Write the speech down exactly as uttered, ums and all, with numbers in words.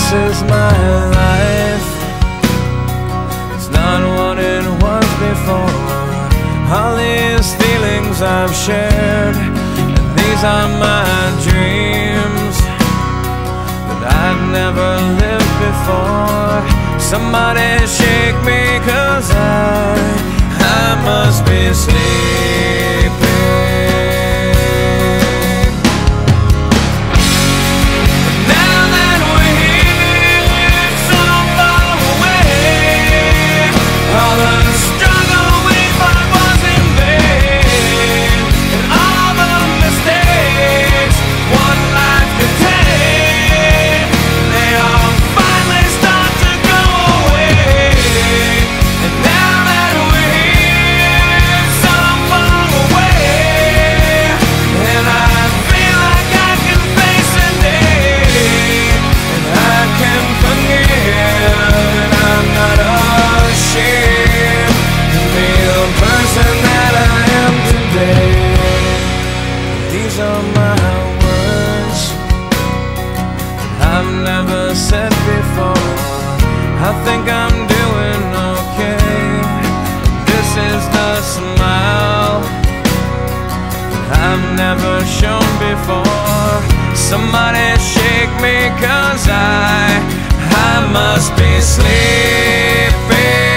is my life. It's not what it was before. All these feelings I've shared, and these are my dreams that I've never lived before. Somebody shake me, 'cause I, I must be sleeping. Said before, I think I'm doing okay. This is the smile I've never shown before. Somebody shake me, 'cause I, I must be sleeping.